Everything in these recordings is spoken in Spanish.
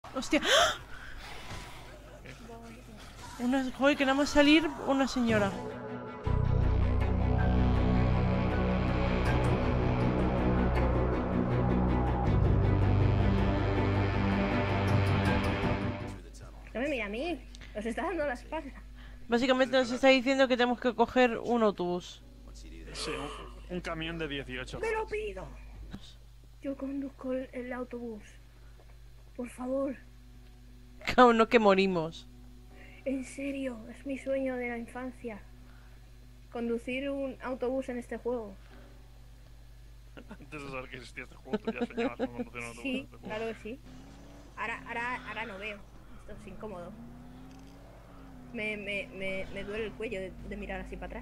Hostia. Joder, que nada más salir una señora. No me mira a mí. Os está dando la espalda. Básicamente nos está diciendo que tenemos que coger un autobús. Sí, un camión de 18. ¡Me lo pido! Yo conduzco el autobús. Por favor. Aún no que morimos. En serio, es mi sueño de la infancia. Conducir un autobús en este juego. Antes de saber que existía este juego, tú ya soñabas con conducir un autobús en Sí, este juego. claro que sí. Ahora no veo. Esto es incómodo. Me duele el cuello de mirar así para atrás.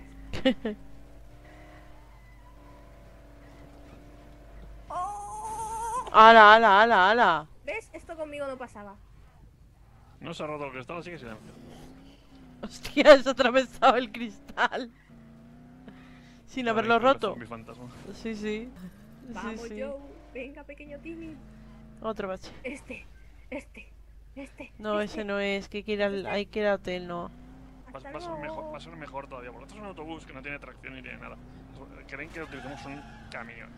¡Oh! ¡Hala, hala, hala, hala! ¿Ves? Esto conmigo no pasaba. No se ha roto el cristal, así que silencio. Hostia, has atravesado el cristal. Sin haberlo Increíble roto. zombie fantasma. Sí, sí. Vamos, Sí, sí. Joe. Venga, pequeño Timmy. Otro bache. Este. No, ese no es. Que hay que ir al hotel, no. Va a ser mejor todavía, porque esto es un autobús que no tiene tracción ni tiene nada. Creen que utilicemos un camión.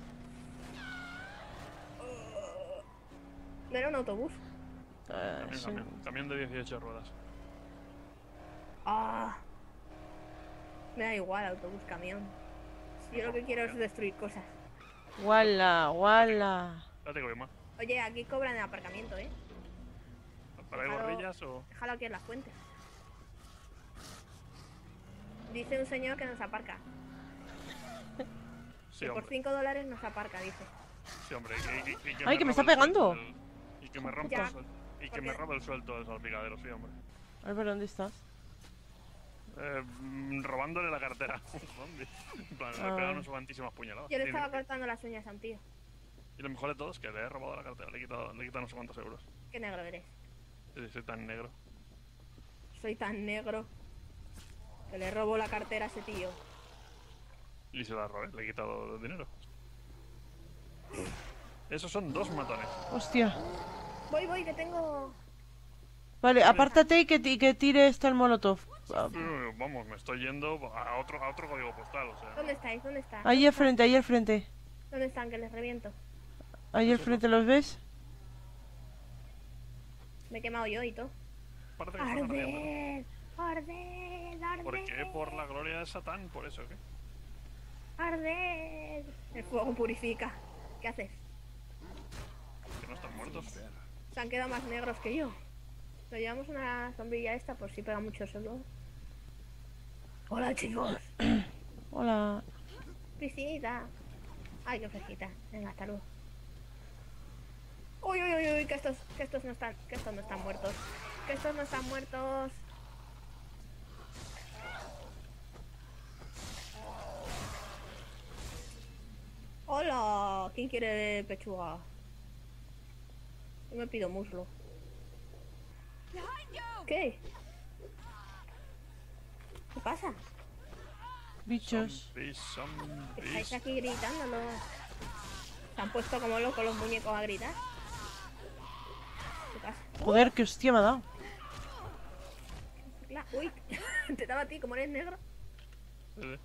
¿No era un autobús? Camión de 18 ruedas. Ah. Me da igual, autobús, camión. Yo lo que quiero es destruir cosas. ¡Wala, wala! Espérate que voy mal. Oye, aquí cobran el aparcamiento, ¿eh? ¿Para ir gorrillas o...? Déjalo aquí en las fuentes. Dice un señor que nos aparca. Sí, Que por hombre. $5 nos aparca, dice. Sí, hombre. ¡Ay, que me está pegando! Y que me rompa Ya, y que me robe el sueldo del salpicadero, sí, hombre. A ver, ¿dónde estás? Robándole la cartera. Zombie. En plan, le he pegado unas guantísimas puñaladas. Yo le estaba cortando las uñas a un tío. Y lo mejor de todo es que le he robado la cartera, le he quitado no sé cuántos euros. Qué negro eres. Sí, soy tan negro. Soy tan negro que le robo la cartera a ese tío. Y se la robé, le he quitado el dinero. Esos son 2 matones. ¡Hostia! Voy, que tengo... Vale, apártate y que tire el molotov. Vamos, me estoy yendo a otro código postal, o sea. ¿Dónde estáis? ¿Dónde están? Ahí al frente, ahí al frente. ¿Dónde están? Que les reviento. Ahí al frente, ¿los ves? Me he quemado yo y todo. Parece que están ardiendo. ¡Arder! ¿Por qué? Por la gloria de Satán, por eso, ¿qué? ¡Arder! El fuego purifica. ¿Qué haces? Que no están muertos. Se han quedado más negros que yo. Nos llevamos una sombrilla esta por si pega mucho sol. Hola, chicos. Hola. Piscinita. Ay, qué fresquita. Venga, hasta luego. Uy, que estos no están muertos. Que estos no están muertos. Hola, ¿quién quiere pechuga? Yo me pido muslo. ¿Qué? ¿Qué pasa? Bichos. Estáis aquí gritándolo. Se han puesto como locos los muñecos a gritar. ¿Qué pasa? Joder, qué hostia me ha dado. Uy, te daba a ti, como eres negro. Sí.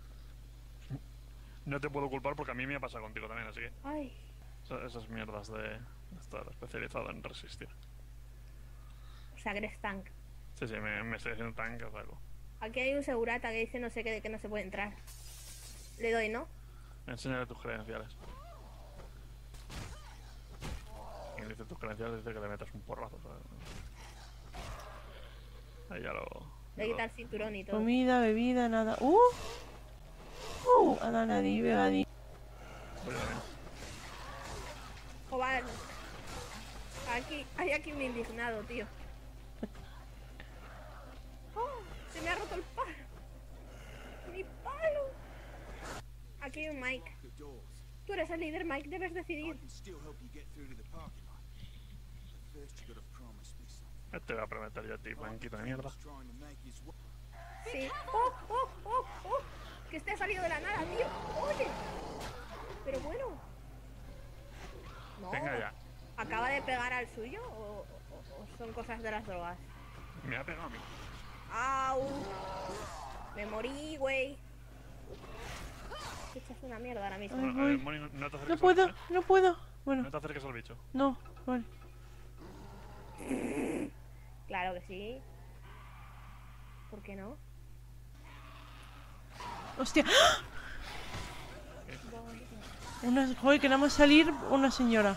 No te puedo culpar porque a mí me ha pasado contigo también, así que... Ay, Esas mierdas de estar especializado en resistir. o sea que eres tank. Sí, me estoy haciendo tanque o algo. Aquí hay un segurata que dice no sé qué de que no se puede entrar. Le doy, ¿no? Enséñale tus credenciales. Quien dice tus credenciales dice que le metas un porrazo, ¿sabes? Ahí ya lo... Le quita el cinturón y todo. Comida, bebida, nada. Nada, nadie, bebadi. Voy a ver. Joder. Hay aquí un indignado, tío. ¡Oh! Se me ha roto el palo. Mi palo. Aquí hay un Mike. Tú eres el líder, Mike. Debes decidir. Te voy a prometer yo a ti, blanquito de mierda. Sí. ¡Oh! Que este ha salido de la nada, tío. Oye. Pero bueno. No. Venga ya. ¿Acaba de pegar al suyo o O son cosas de las drogas. Me ha pegado a mí. ¡Au! Me morí, güey. Te echas una mierda ahora mismo. Ay, Bueno, voy. Moni, no te acerques No al puedo, bicho, no puedo. No Bueno, te acerques al bicho. no, vale. Claro que sí. ¿Por qué no? Hostia. Joder, que nada más salir una señora.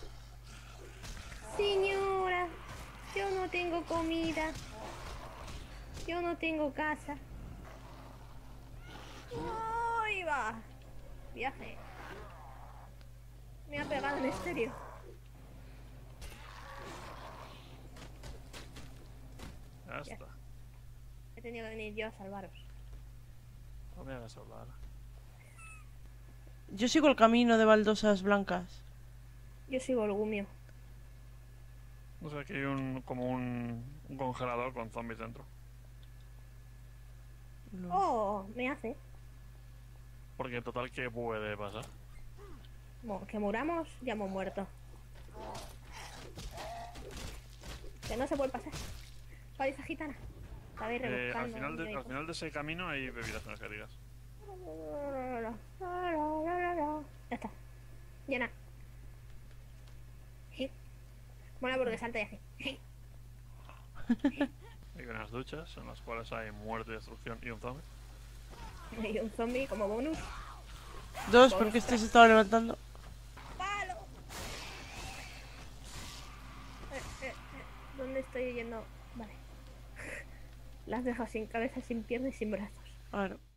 Señora, yo no tengo comida. Yo no tengo casa. ¡Ahí va! Viaje. Me ha pegado en estéreo. Ya está. He tenido que venir yo a salvaros. No me hagas hablar. Yo sigo el camino de baldosas blancas. Yo sigo el gumio. No sé, aquí hay como un congelador con zombies dentro. Oh, me hace. Porque en total, ¿qué puede pasar? Bueno, que muramos, ya hemos muerto. Que no se puede pasar. Paliza gitana. Estabais rebuscando. Al final de ese camino hay bebidas energéticas. Ya está. Llena. Mola porque salta y hace. Hay unas duchas en las cuales hay muerte, destrucción y un zombie. Y un zombie como bonus. Dos, porque este se estaba levantando. ¡Palo! ¿Dónde estoy yendo? Vale. Las dejo sin cabeza, sin piernas y sin brazos. Claro.